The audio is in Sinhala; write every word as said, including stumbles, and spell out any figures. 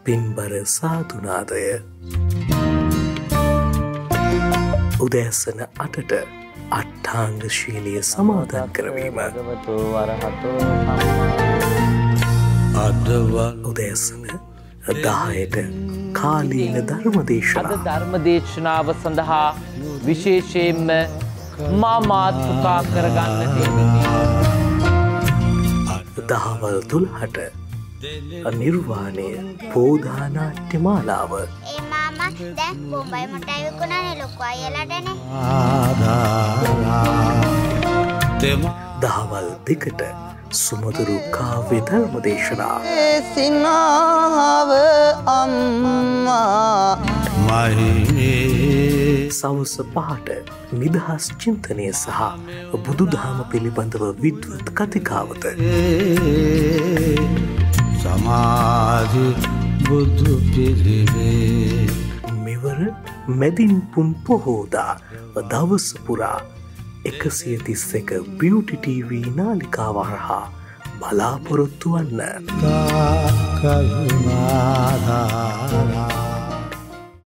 පින්බර සාදුනාදය උදෑසන අටට අට්ඨාංග ශීලිය සමාදන් කරවීම උදෑසන දහයට කාලීන ධර්මදේශනා ධර්මදේශනාව සඳහා විශේෂයෙන්ම මා මාතෘකා කරගන්නට දහවල් තුළහට නිර්වාණය පෝධානාට්‍ය මාලාව ඒ මාමා දැන් බොම්බයි මොටයි විකුණන්නේ ලොකු අයලටනේ. දහවල් දෙකට සුමధుරු කාව්‍ය ධර්මදේශනා සිනාව අම්මා මහිමේ සවස පහට නිදහස් චින්තනය සහ බුදුදහම පිළිබඳව විද්වත් කතිකාවත සමාධි බුදු පිළිවේ මෙවර මැදින් පුන් පොහෝදා දවස පුරා එකසිය තිස් එක බියුටි ටීවී නාලිකාව හරහා බලාපොරොත්තු වන්න. කරුණාධාරා